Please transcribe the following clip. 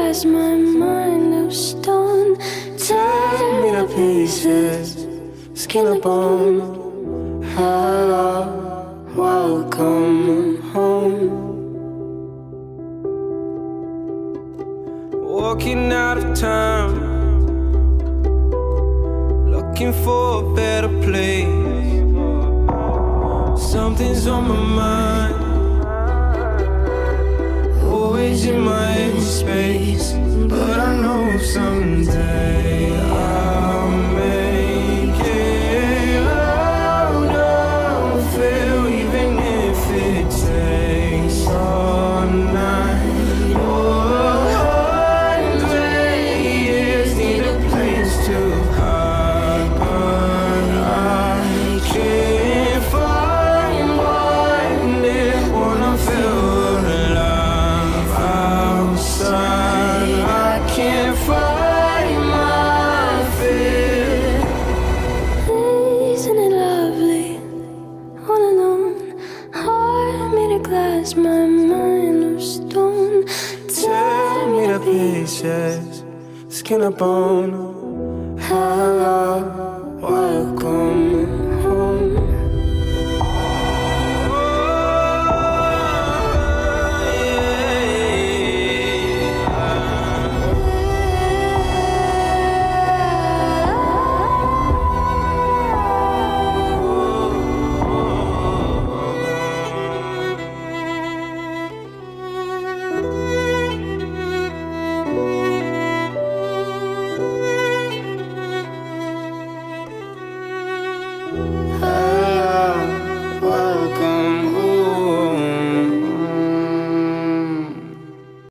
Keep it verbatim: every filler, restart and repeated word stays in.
glass, my mind of stone. Tear me to pieces, skin and bone. Hello, welcome home. Walking out of time, looking for a better place. Something's on my mind, always in my empty space. But I know someday I'll make it out of here, even if it takes all night or hundred years. Need a place to hide, but I can't find one. If wanna feel alive outside, I can't find my fear. Isn't it lovely, all alone? Heart made of glass, my mind of stone. Tear me to pieces, skin and bone. Hello, welcome home.